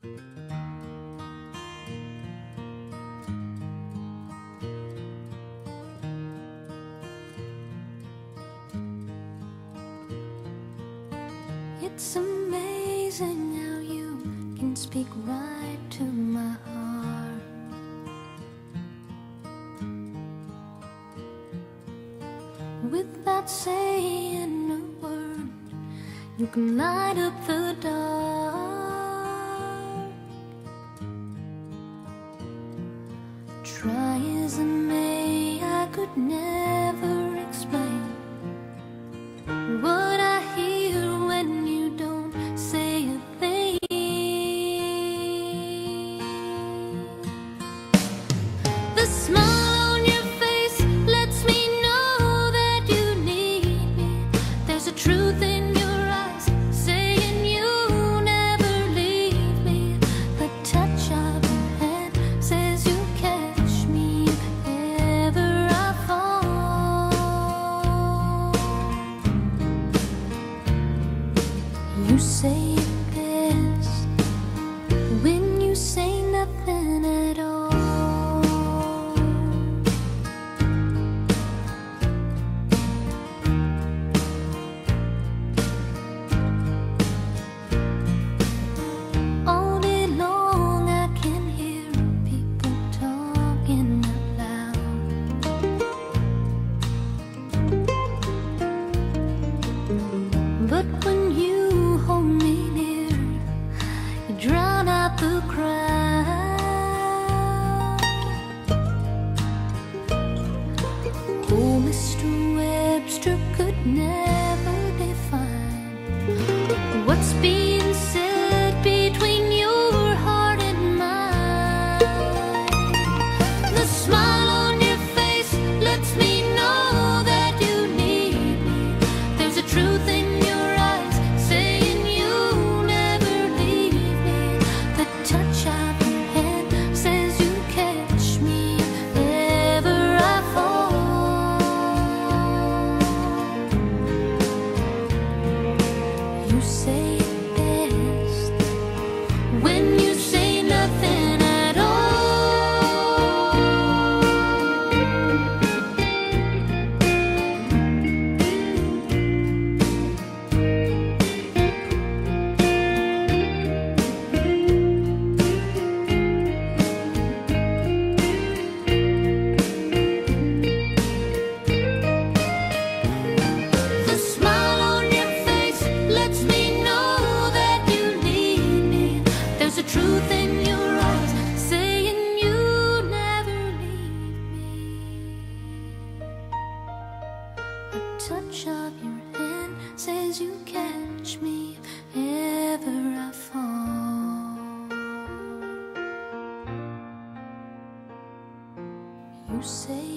It's amazing how you can speak right to my heart. Without saying a word, you can light up the dark. Try as I may, I could never explain what I hear when you don't say a thing. The smile on your face lets me know that you need me. There's a truth in your eyes saying you never leave me. The touch of your hand says you catch me if ever I fall. You say it best when you say nothing at all. All day long I can hear people talking out loud. But when you hold me near, you drown out the crowd. Oh, Mr. Webster could never define what's being said between your heart and mine. The smile on your face lets me know that you need me. There's a truth in your eyes saying you never leave me. The touch of your hand says you catch me if ever I fall. You say it best when you say nothing at all. The smile on your face lets me know that you need me. There's a truth in your eyes saying you never leave me. A touch of your hand says you catch me if ever I fall. You say